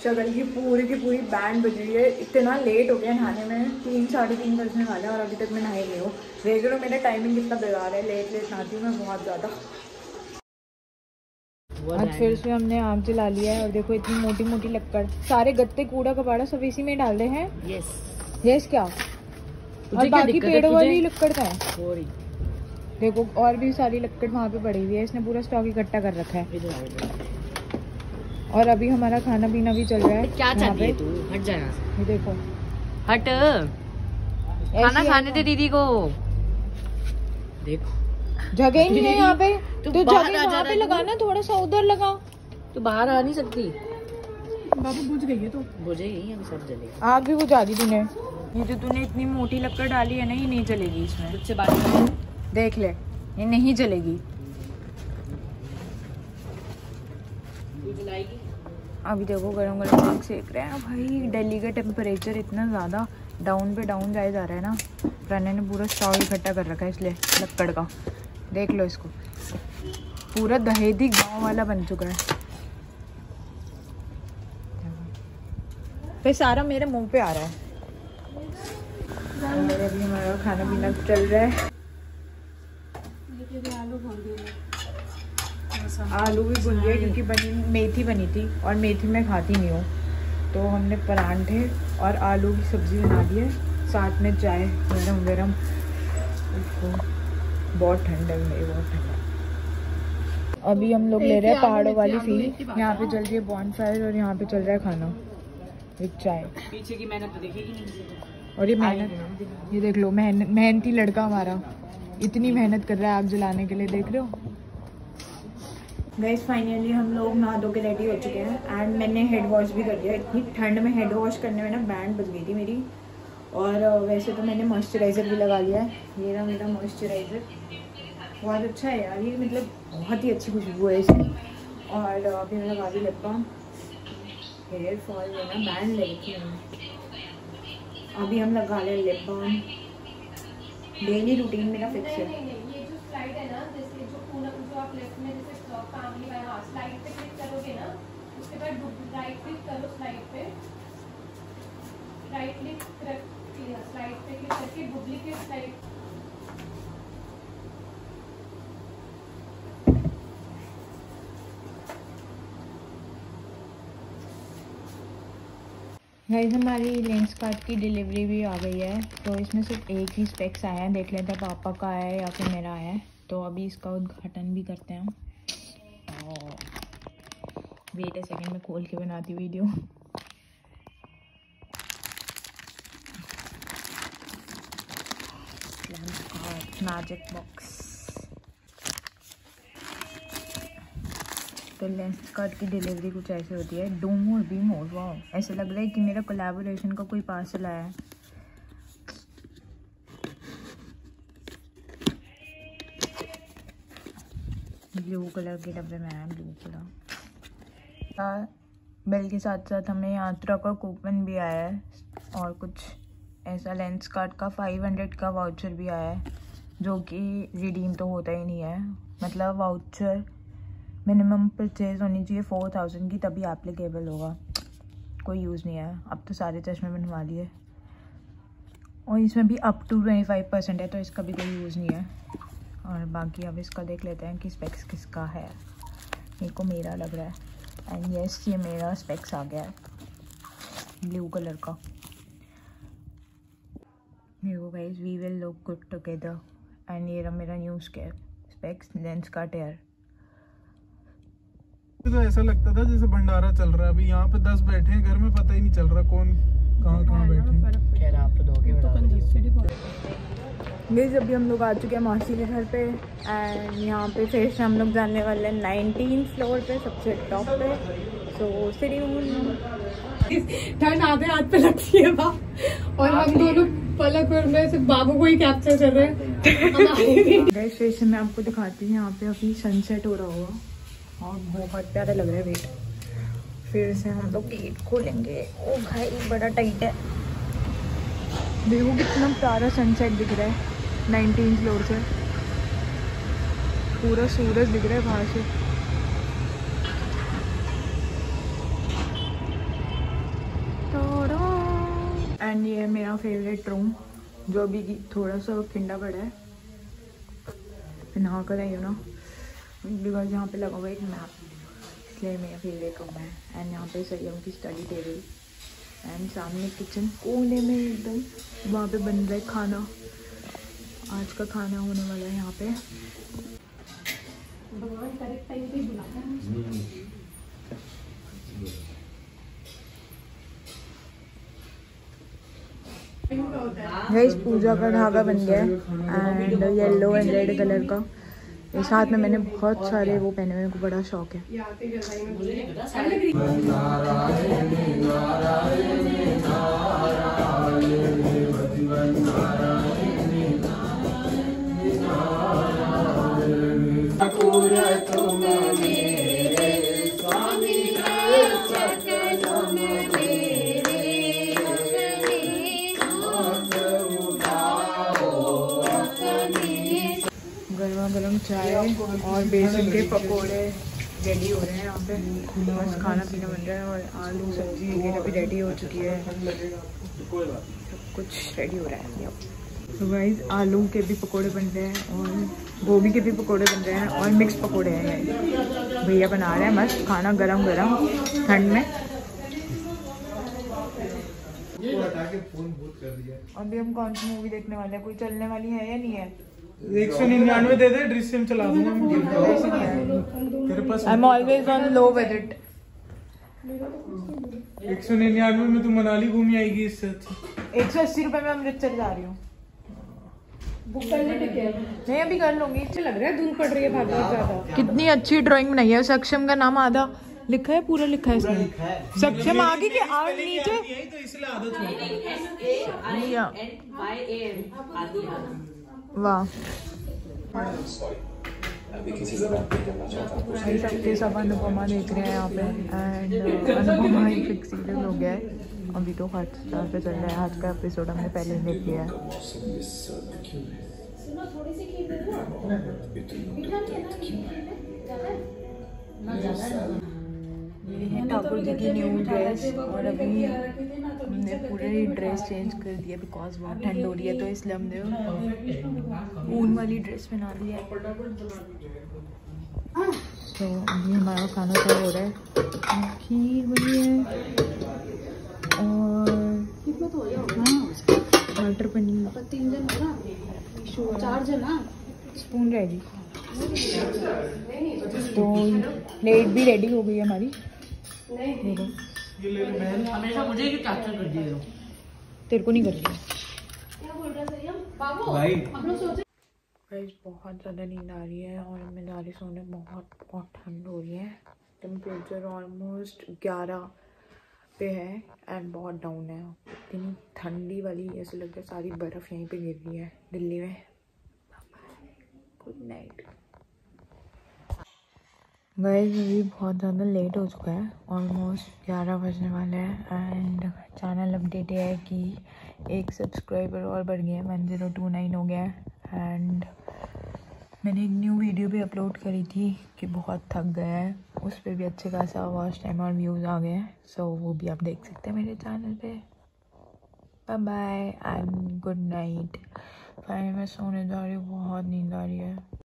शक्ल की पूरी बैंड बज रही है। इतना लेट हो गया नहाने में, 3 साढ़े 3 बजने वाले हैं और अभी तक मैं नहाई नहीं हूँ। देख रहे हो मेरा टाइमिंग कितना बेकार है, लेट नहाती हूँ मैं बहुत ज़्यादा। आज फिर से हमने आग जला लिया है और देखो इतनी मोटी मोटी लक्कड़, सारे गत्ते कूड़ा कबाड़ा सब इसी में डाल रहे हैं। यस क्या, और बाकी पेड़ों वाली लक्कड़ का है। देखो और भी सारी लक्कड़ वहाँ पे पड़ी हुई है, इसने पूरा स्टॉक इकट्ठा कर रखा है। और अभी हमारा खाना पीना भी चल रहा है। क्या चाहती है तू? हट जा यहाँ से। ये देखो, हट, खाना खाने दे दीदी को। देखो जगह ही नहीं है यहाँ पे, तो जगह यहाँ पे लगाना, थोड़ा सा उधर लगा। तो बाहर आ नहीं सकती बाबू, बुझ गई है तो बुझेगी, अभी सब जलेगा। आग भी बुझा दी तूने। ये जो तूने इतनी मोटी लकड़ डाली है ना, ये नहीं जलेगी। इसमें मुझसे बात देख ले, ये नहीं जलेगी। अभी देखो गरम गरम आग सेक रहे हैं भाई। दिल्ली का टेम्परेचर इतना ज़्यादा डाउन पे डाउन जाए जा रहा है ना, रानी ने पूरा स्टॉक इकट्ठा कर रखा है इसलिए लक्कड़ का। देख लो इसको, पूरा दहेदी गांव वाला बन चुका है। फिर सारा मेरे मुंह पे आ रहा है। मेरे अभी हमारा खाना पीना चल रहा है। आलू भी भुन गए क्योंकि मेथी बनी थी और मेथी मैं खाती नहीं हूँ, तो हमने परांठे और आलू की सब्ज़ी बना दी है, साथ में चाय गरम गरम। बहुत ठंड है मेरी, बहुत ठंड। अभी हम लोग ले रहे हैं पहाड़ों वाली फील। यहाँ पे चल रही है बॉनफायर और यहाँ पे चल रहा है खाना विद चाय। पीछे की मेहनत तो देखेगी नहीं। और ये मेहनत, ये देख लो, मेहनती लड़का हमारा इतनी मेहनत कर रहा है आग जलाने के लिए, देख रहे हो। गाइस फाइनली हम लोग नहा धो के रेडी हो चुके हैं एंड मैंने हेड वॉश भी कर दिया। इतनी ठंड में हेड वॉश करने में ना बैंड बज गई थी मेरी। और वैसे तो मैंने मॉइस्चराइज़र भी लगा लिया है। ये रहा मेरा मॉइस्चराइज़र, बहुत अच्छा है यार ये, मतलब बहुत ही अच्छी खुशबू है इसकी। और अभी मैं लगा दी लिप बाम। हेयर फॉल में ना बैंड ले रखी है। अभी हम लगा लें लिप बाम, डेली रूटीन मेरा फिक्स है। स्लाइड पे क्लिक करोगे ना, उसके बाद राइट क्लिक करो, स्लाइड पे राइट क्लिक स्लाइड पे क्लिक करके डुप्लीकेट स्लाइड। गाइस हमारी लेंसकार्ट की डिलीवरी भी आ गई है, तो इसमें सिर्फ एक ही स्पेक्स आया है। देख लेते हैं पापा का आया है या फिर मेरा आया है। तो अभी इसका उद्घाटन भी करते हैं। वेट अ सेकंड, मैं खोल के बनाती वीडियो। Magic box. तो लेंसकार्ट की डिलीवरी कुछ ऐसे होती है, do more be more. Wow, ऐसे लग रहा है कि मेरा कोलैबोरेशन का कोई पार्सल आया है। ब्लू कलर के डब्बे में आया, ब्लू कलर। बिल के साथ साथ हमें यात्रा का कूपन भी आया है और कुछ ऐसा लेंसकार्ट का 500 का वाउचर भी आया है, जो कि रिडीम तो होता ही नहीं है। मतलब वाउचर मिनिमम परचेज होनी चाहिए 4000 की, तभी एप्लीकेबल होगा। कोई यूज़ नहीं है। अब तो सारे चश्मे बनवा लिए और इसमें भी अप टू 25% है, तो इसका भी कोई यूज़ नहीं है। और बाकी अब इसका देख लेते हैं कि स्पेक्स किसका है। मेरे को मेरा लग रहा है एंड यस, ये मेरा स्पेक्स आ गया है ब्लू कलर का। मेरे को guys we will look good together. And ये रहा मेरा न्यू स्पेक्स लेंसकार्ट एयर। तो ऐसा लगता था जैसे भंडारा चल रहा है। अभी यहाँ पे 10 बैठे हैं घर में, पता ही नहीं चल रहा कौन कहाँ बैठे। खैर आप तो दोगे गाइस अभी हम लोग आ चुके हैं मौसी के घर पे एंड यहाँ पे फिर से हम लोग जाने वाले हैं 19 फ्लोर पे, सबसे टॉप पे। सो ठंड आधे हाथ पे लगती है और हम दोनों पलक में सिर्फ बाबू को ही कैप्चर कर रहे हैं। गाइस फिर से मैं आपको दिखाती हूँ, यहाँ पे अभी सनसेट हो रहा होगा और बहुत प्यारा लग रहा है। वेट, फिर से हम लोग गेट खोलेंगे। ओ भाई बड़ा टाइट है। देखो कितना प्यारा सनसेट दिख रहा है 19 फ्लोर से, पूरा सूरज दिख रहा है बाहर से। एंड ये है मेरा फेवरेट रूम जो अभी थोड़ा सा ठंडा पड़ा है। मैं नहा कर आई हूँ ना, बिकॉज यहाँ पे लगा हुआ एक मैप, इसलिए मेरा फेवरेट रूम है। एंड यहाँ पे सही की स्टडी टेबल एंड सामने किचन कोने में एकदम, वहाँ पे बन रहा है खाना। आज का खाना होने वाला है यहाँ पे। गाइस पूजा का धागा बन गया है and yellow and red colour का। इस साथ में मैंने बहुत सारे वो पहने हुए, मेरे को बड़ा शौक है। गर्मा गर्म चाय और बेसन के पकोड़े रेडी हो रहे हैं यहाँ पे। बस खाना पीना बन रहा है और आलू सब्जी वगैरह भी रेडी हो चुकी है। सब कुछ रेडी हो रहा है अब। तो गाइस आलू के भी पकोड़े बन रहे हैं और गोभी के भी पकोड़े बन रहे हैं और मिक्स पकोड़े हैं। भैया बना रहे हैं मस्त खाना गरम गरम ठंड में। अभी हम कौन सी मूवी देखने वाले हैं? कोई चलने वाली है या नहीं है? 199 दे दे, ड्रीम चला दूंगा तेरे पास। I am always on low budget. 199 में तू मनाली घूमी आएगी इससे अच्छा। 180 रुपए में अमृतसर जा रही हूँ। बुक कर ले टिकट? नहीं अभी कर लूंगी। अच्छा लग रहा है, धूप पड़ रही है भागवत ज्यादा। कितनी अच्छी ड्राइंग बनाई है। सक्षम का नाम आधा लिखा है, पूरा लिखा है इसमें। सक्षम आगे के और नीचे तो इसलिए आदत वाह। सबके सब अनुपमा देख रहे हैं यहाँ पे एंड अनुपमा एक फिक्स सीरियल हो गया है। अभी तो हॉटस्टार पे चल रहा है। आज का एपिसोड हमने पहले देख लिया है। ये है ठाकुर जी की न्यू ड्रेस और अभी हमने पूरे ड्रेस चेंज कर दिया बिकॉज बहुत ठंड हो रही है, तो इसलिए हमने ऊन वाली ड्रेस पहना दी है। तो अभी हमारा खाना सर्व हो रहा है। खीर बनी है और मटर पनीर। 3 जन होगा, 4 जन। स्पून रहेगी। तो प्लेट भी रेडी हो गई है हमारी। हमेशा मुझे ही कैप्चर कर दिए। तेरे को नहीं कर रही भाई। बहुत ज़्यादा नींद आ रही है और मैं जा रही सोने। बहुत ठंड हो रही है। टेम्परेचर ऑलमोस्ट 11 पे है एंड बहुत डाउन है। इतनी ठंडी वाली ऐसे लगता है सारी बर्फ़ यहीं पे गिर रही है दिल्ली में। Good night guys. अभी बहुत ज़्यादा लेट हो चुका है, ऑलमोस्ट 11 बजने वाले हैं एंड चैनल अपडेट है कि 1 सब्सक्राइबर और बढ़ गया है, 1029 हो गया है। एंड मैंने एक न्यू वीडियो भी अपलोड करी थी कि बहुत थक गया है, उस पर भी अच्छे खासा वॉच टाइम और व्यूज़ आ गए हैं। सो वो भी आप देख सकते हैं मेरे चैनल पे। Bye bye and good night. Finally मैं सोने जा रही हूँ, बहुत नींद आ रही है।